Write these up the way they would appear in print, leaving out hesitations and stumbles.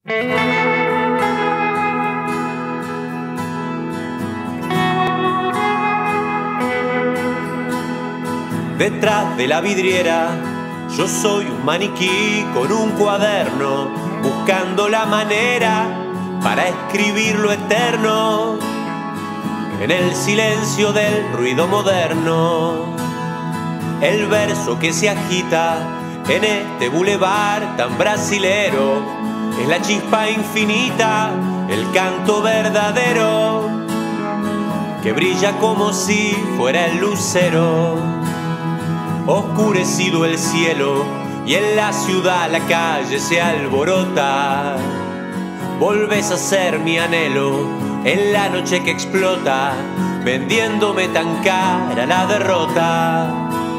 Detrás de la vidriera yo soy un maniquí con un cuaderno, buscando la manera para escribir lo eterno en el silencio del ruido moderno. El verso que se agita en este bulevar tan brasilero es la chispa infinita, el canto verdadero que brilla como si fuera el lucero. Oscurecido el cielo y en la ciudad la calle se alborota. Volves a ser mi anhelo en la noche que explota, vendiéndome tan cara la derrota.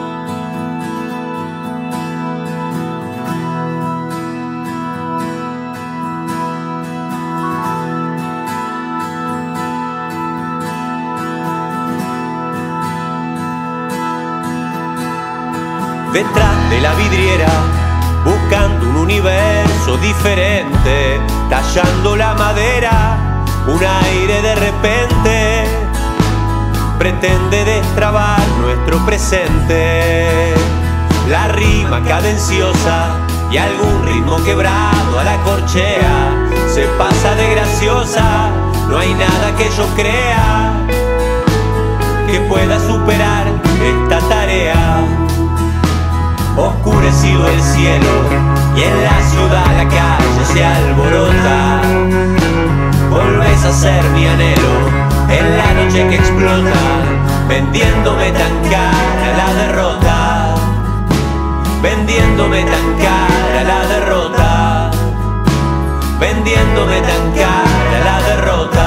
Detrás de la vidriera, buscando un universo diferente, tallando la madera, un aire de repente pretende destrabar nuestro presente. La rima cadenciosa y algún ritmo quebrado a la corchea se pasa de graciosa, no hay nada que yo crea que pueda superar esta tarea. Oscurecido el cielo y en la ciudad la calle se alborota. Volves a ser mi anhelo en la noche que explota, vendiéndome tan cara la derrota, vendiéndome tan cara la derrota, vendiéndome tan cara la derrota.